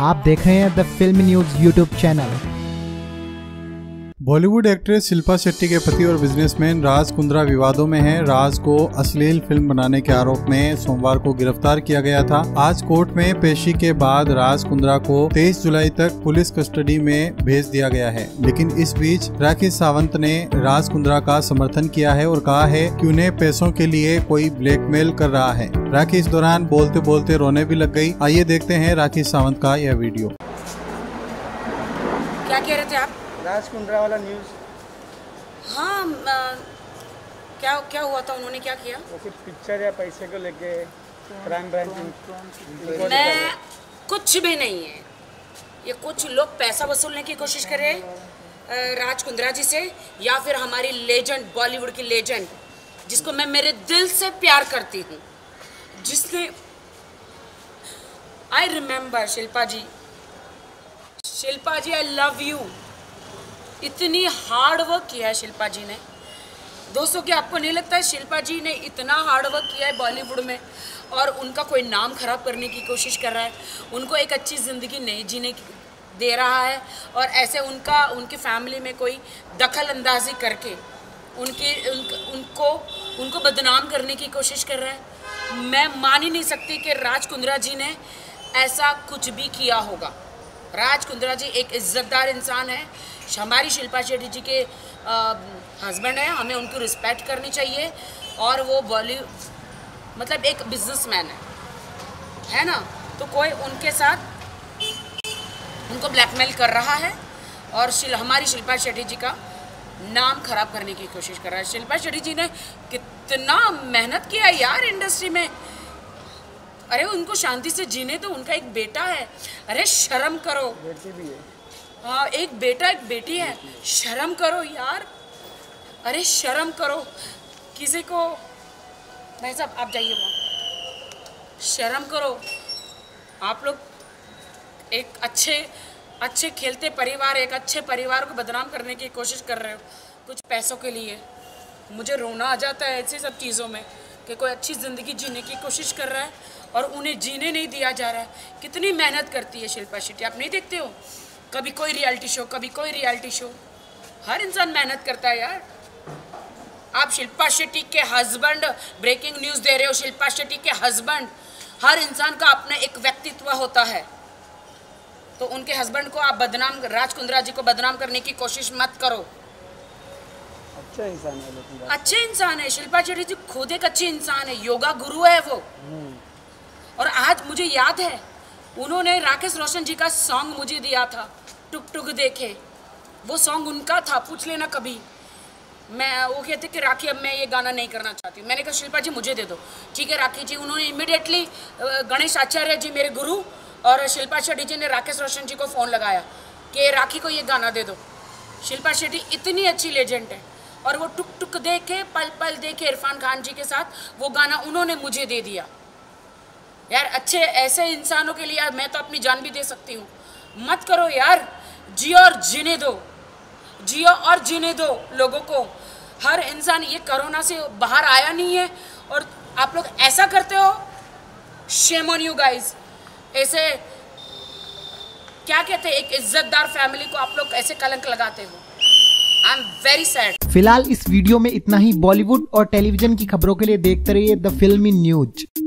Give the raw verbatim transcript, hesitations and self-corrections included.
आप देख रहे हैं the film news YouTube channel. Bollywood actress Shilpa Shetty के पति और बिजनेसमैन राज कुंद्रा विवादों में हैं। राज को अश्लील फिल्म बनाने के आरोप में सोमवार को गिरफ्तार किया गया था। आज कोर्ट में पेशी के बाद राज कुंद्रा को तेईस जुलाई तक पुलिस कस्टडी में भेज दिया गया है। लेकिन इस बीच राखी सावंत ने राज कुंद्रा का समर्थन किया है और कहा है कि उन्हें पैसों के लिए कोई ब्लैकमेल कर रहा है। राखी इस दौरान बोलते बोलते रोने भी लग गयी। आइए देखते हैं राखी सावंत का यह वीडियो। क्या कह रहे थे आप? राज कुंद्रा वाला न्यूज़। हाँ, आ, क्या क्या हुआ था? उन्होंने क्या किया? वो कुछ पिक्चर या पैसे को लेके क्राइम ब्रांच। मैं कुछ भी नहीं है। ये कुछ लोग पैसा वसूलने की कोशिश कर रहे हैं राज कुंद्रा जी से, या फिर हमारी लेजेंड, बॉलीवुड की लेजेंड, जिसको मैं मेरे दिल से प्यार करती हूँ, जिसने I remember Shilpa ji Shilpa ji I love you. इतनी हार्ड वर्क किया है शिल्पा जी ने। दोस्तों, क्या आपको नहीं लगता है शिल्पा जी ने इतना हार्ड वर्क किया है बॉलीवुड में, और उनका कोई नाम खराब करने की कोशिश कर रहा है, उनको एक अच्छी ज़िंदगी नहीं जीने दे रहा है, और ऐसे उनका उनकी फैमिली में कोई दखल अंदाजी करके उनकी उन, उनको उनको बदनाम करने की कोशिश कर रहा है। मैं मान ही नहीं सकती कि राज कुंद्रा जी ने ऐसा कुछ भी किया होगा। राज कुंद्रा जी एक इज्जतदार इंसान है, हमारी शिल्पा शेट्टी जी के हस्बैंड हैं, हमें उनको रिस्पेक्ट करनी चाहिए। और वो बॉली मतलब एक बिजनेसमैन है है ना, तो कोई उनके साथ उनको ब्लैकमेल कर रहा है और शिल, हमारी शिल्पा शेट्टी जी का नाम खराब करने की कोशिश कर रहा है। शिल्पा शेट्टी जी ने कितना मेहनत किया है यार इंडस्ट्री में। अरे उनको शांति से जीने तो, उनका एक बेटा है। अरे शर्म करो। बेटी भी है। हाँ, एक बेटा एक बेटी है, शर्म करो यार। अरे शर्म करो। किसी को भाई साहब आप जाइए वहाँ, शर्म करो। आप लोग एक अच्छे अच्छे खेलते परिवार, एक अच्छे परिवार को बदनाम करने की कोशिश कर रहे हो कुछ पैसों के लिए। मुझे रोना आ जाता है ऐसी सब चीज़ों में कि कोई अच्छी ज़िंदगी जीने की कोशिश कर रहा है और उन्हें जीने नहीं दिया जा रहा है। कितनी मेहनत करती है शिल्पा शेट्टी, आप नहीं देखते हो? कभी कोई रियलिटी शो, कभी कोई रियलिटी शो। हर इंसान मेहनत करता है यार। आप शिल्पा शेट्टी के हस्बैंड, ब्रेकिंग न्यूज़ दे रहे हो, शिल्पा शेट्टी के हस्बैंड। हर इंसान का अपना एक व्यक्तित्व होता है, तो उनके हस्बैंड को आप बदनाम, राज कुंद्रा जी को बदनाम करने की कोशिश मत करो। अच्छा इंसान है, लेकिन अच्छे इंसान है शिल्पा शेट्टी जी, खुद एक अच्छी इंसान है, योगा गुरु है वो। और आज मुझे याद है उन्होंने राकेश रोशन जी का सॉन्ग मुझे दिया था, टुक टुक देखे। वो सॉन्ग उनका था, पूछ लेना कभी। मैं वो कहते कि राखी अब मैं ये गाना नहीं करना चाहती हूँ। मैंने कहा शिल्पा जी मुझे दे दो। ठीक है राखी जी। उन्होंने इमिडिएटली गणेश आचार्य जी मेरे गुरु और शिल्पा शेट्टी जी ने राकेश रोशन जी को फ़ोन लगाया कि राखी को ये गाना दे दो। शिल्पा शेट्टी इतनी अच्छी लेजेंड है, और वो टुक टुक देखे, पल पल देखे इरफान खान जी के साथ वो गाना उन्होंने मुझे दे दिया। यार अच्छे ऐसे इंसानों के लिए मैं तो अपनी जान भी दे सकती हूँ। मत करो यार, जियो और जीने दो, जियो और जीने दो लोगों को। हर इंसान ये कोरोना से बाहर आया नहीं है और आप लोग ऐसा करते हो। Shame on you guys. ऐसे क्या कहते हैं, एक इज्जतदार फैमिली को आप लोग ऐसे कलंक लगाते हो। I am very sad. फिलहाल इस वीडियो में इतना ही। बॉलीवुड और टेलीविजन की खबरों के लिए देखते रहिए द फिल्मी न्यूज।